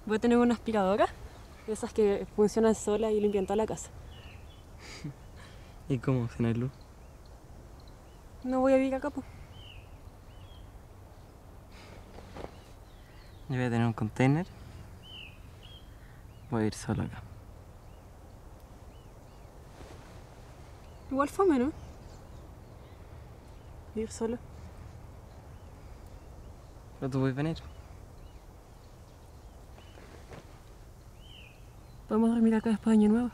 Voy a tener una aspiradora, de esas que funcionan solas y limpian toda la casa. ¿Y cómo si no hay luz? No voy a vivir acá, pues. Yo voy a tener un container. Voy a ir solo acá. Igual fome, ¿no? Vivir solo. Pero tú puedes venir. Podemos dormir acá después de Año Nuevo.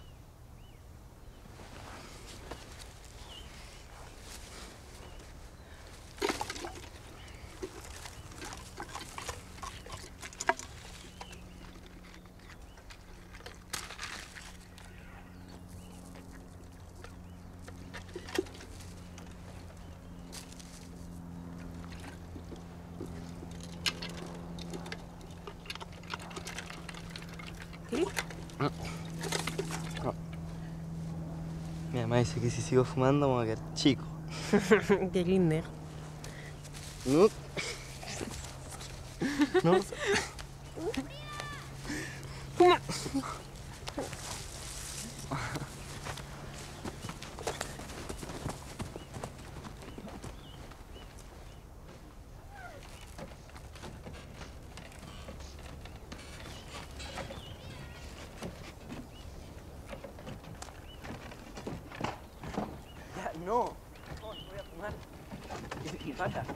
¿Qué? Mi mamá dice que si sigo fumando me voy a quedar chico. Qué lindo. No. No. Ya, no. No voy a fumar. Y pata.